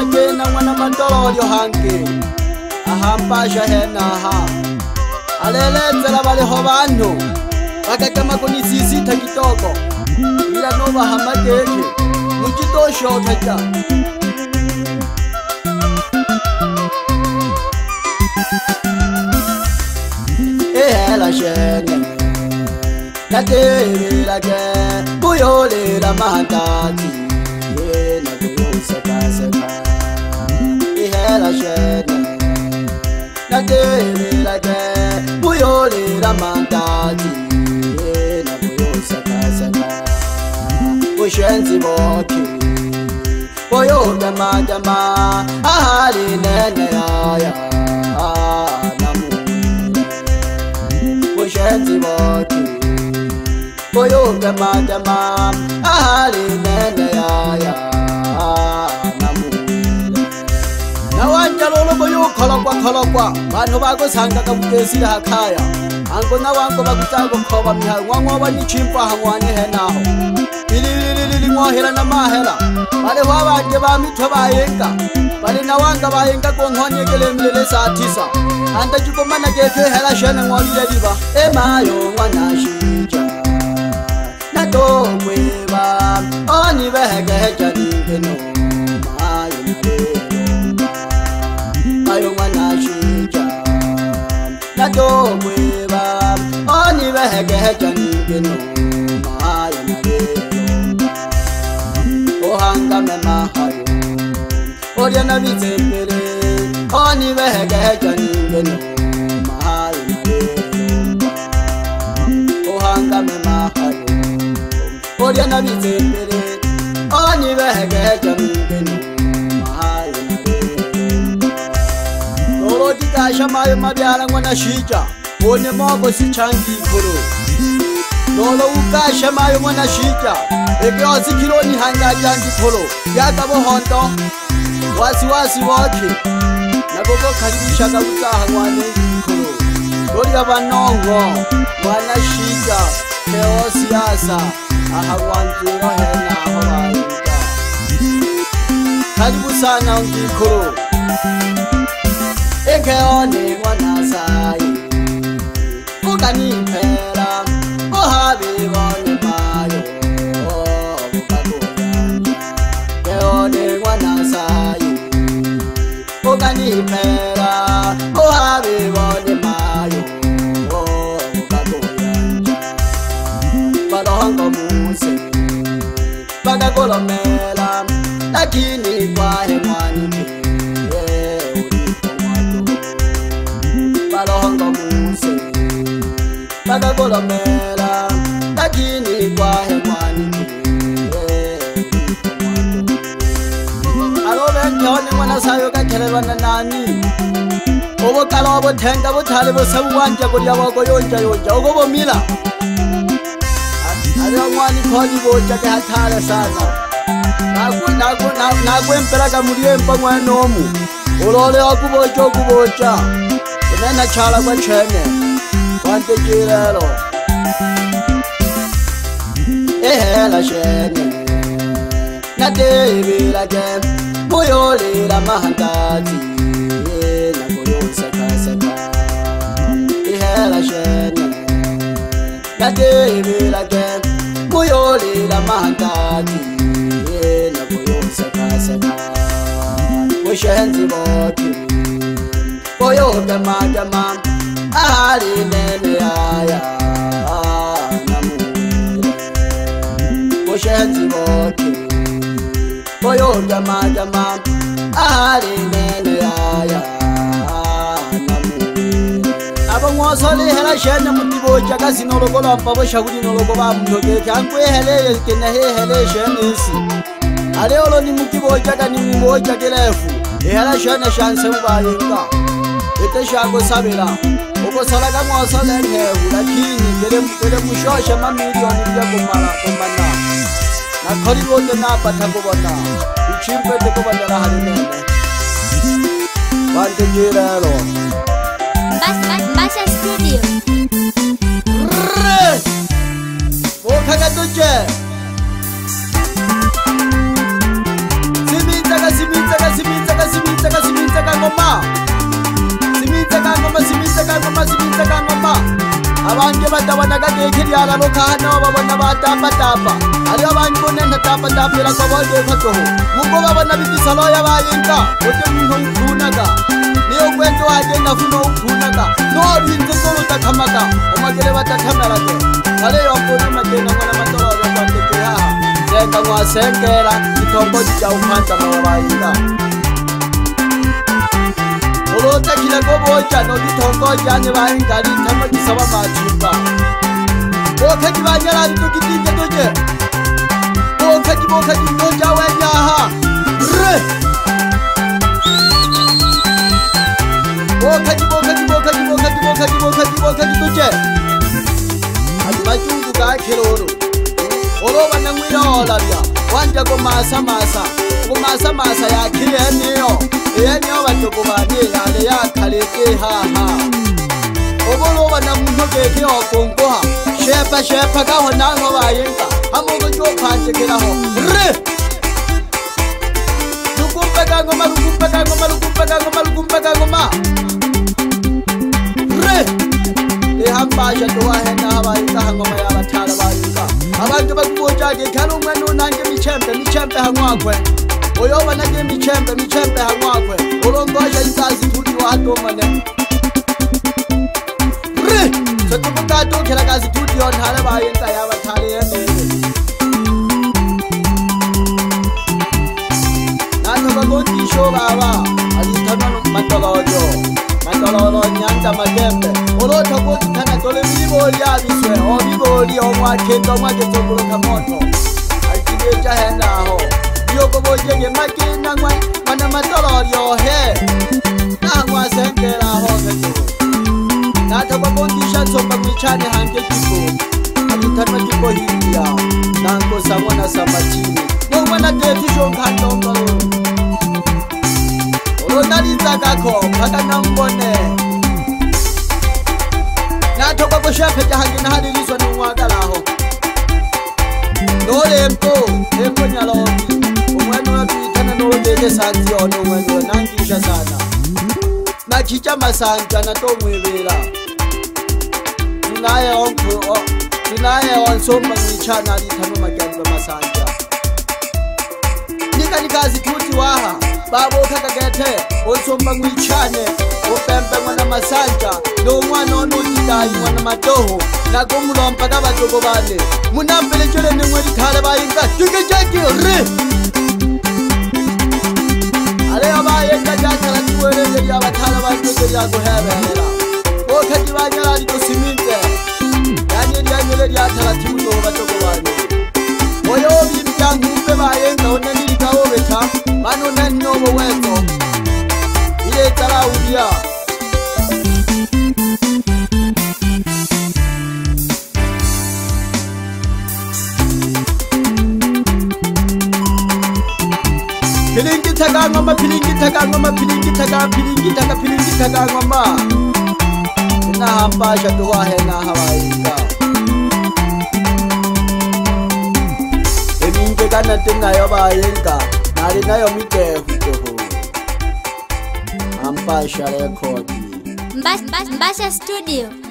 magena ngwana matololyo hanke ahampasha henaha alelenzela baleho bantu bakakama kunisisitha kitoko ila nova hamadeke mukitoshoka ja ehela shene natela ke buyolela mandati yena buyosekaseka ehela shene natela ke buyolela mandati yena buyosekaseka bushenzi boki boyoga madama ahali nene aya bushenzi boki boyoga madama ahali nene aya nawanjalolo boyokholokwa bantu bakosanga kabutesile hakhaya ango nawango bakutako khoba miha ngwangoba nichimpa hangwane henaho ililili ngohela na mahela bale wabanje bamitho bayenga bale nawanga bayenga konghonyekele mlele sathisa anda jukomana kefe hela shene ngolile diba emayo ngwanashija natomweba oni behege no mayo mayo ngwanashija natomweba oni behege no mayo ohanga memahayo oria na bizembere oni behege no mayo ohanga memahayo oria na bizembere oni behege no mayo olodi kasha mayo mabyala ngwana shija one mogo sichangi kuro lolo ukasha mayo mwana shija eke osikiloni hanga jangi kolo yaga bohondo wasi woke nagogo karibisha kabutaha ngwane kolo lori abanongo mwana shija keo siasa aha wanziro hena hawaika karibu sana ungi kolo eke one mwana sai ukani pera ohabi bone mayo keone ngwana sai ogani pera ohabi bone mayo balongo muse bagakolomela lakini kwahe mwani balongo muse bagakolomela lakini kwahe mwani alobentone mwana sayo kakhelelwana nani obokala obothenga bothale bosabu wanja kulya boko yonja okobomila aliyo mwani khoni boja ke hathale sana nakwempela kamuliempa mwanomu ulole okuboja unena chala kwa chene kwante jirelo ehela shene natebila ke boyolela mahandati yena boyosekaseka ehela shene natebila ke boyolela mahandati yena boyosekaseka bushenzi boki boyoga madama ahali nene aya bushenzi boki boyoga madama ahali nene aya abongosole hela shene mutiboja kazinolokolompa boshakuli nolokoba mnogeke ankwehele kena hele shene isi aleolo ni mutiboja kani muboja kelefu hela shene shanse ubayinga ete shako sabela okosala kamosole ngehu lakini kele mushosha mamilioni bya kumana nakholi bote napatha kubona ichimpe tekobana halinene wante jirelo Basha Studio Simita ngoma. Simitse ka ngoma. Abanje batabona gakekiri ala lokana babona batapa. Ari abanje bonena tapa la ko boje fatho. Mugo babona bitisalo ya bayinka. Ote minho ufunaga. Niyo kwento agenda funo ufunaga. No binzo solo takamaka. Omagere batakamera ke. Ale yonkona magena ngona matolo bateke ha. Senga wasengera itombo ja umanta babayinka. Olota kila goboja no bitongo janye bahingari tamo gisaba machupa. Boka kibanyara ndukitije doje. Boka doja wenyaha. Re. Boka doje. Adibajungu ka kiroro. Olo banangwira olabya. Wanja go masa. Go masa ya kireniyo. Niyo batoko bane yale yakaleke haha. Obolo bana muntogeke okongoha. Shepa gaho nango bayinka. Amugo jo panjekeraho. Re. Lukumpeka ngoma. Re. Ehambasha towa hena habayinka ngoma yabathala bayinka. Abantu bakubojake khalo umwana onanje michembe hangwakwe. Oyoba nage michembe hangwakwe. Olongoja isazi tuti wadomane. Re! Sotubuka dokela kazi tuti onhala bayinka yabathale yemele. Nathoka kontisho baba. Alithana matolojo nyanda magembe. Olotho kothana tole biboli yabiswe. Obiboli omwakendo mwaketokoloka moto. Alitibeja hendaho. Yoko bojenge makina ngwa mana matoloryo he nangwa sengera hogeto nata babondisha tsomba michane hange tipo alithana tipo hiya nango samona samachini no mana tetu shonkando ronaliza kako phaka nambone nata baboshafe jahange nahaliliswa nowakalaho lempo nyalobi umwana wabitana nodeke sanzi ono umwana nangisha sana nachicha masanja natomwebera tunaye onsomba ngichana alithano magendo masanja nikazi tuti waha babo kakagete onsomba ngichane upembe mwana masanja no mwana onotidai mwana madoho nagomulompa kabatoko bane munambele jole nemwe lithale bayinka tukejeki re ale abayinka jathala tiwelele lya bathala batoko lya kuhebelela okati banyala lito siminte yanyele lyathala tiwuno batoko bane oyo bimyangupe bayinka onenilika obeta bano nennobo weto ile tala udia Pilingi taga ngoma na hambasha tuwa hena hawainga eminge kana tenayo bayinga nali nayo mitehu hambasha record Mbasha Studio.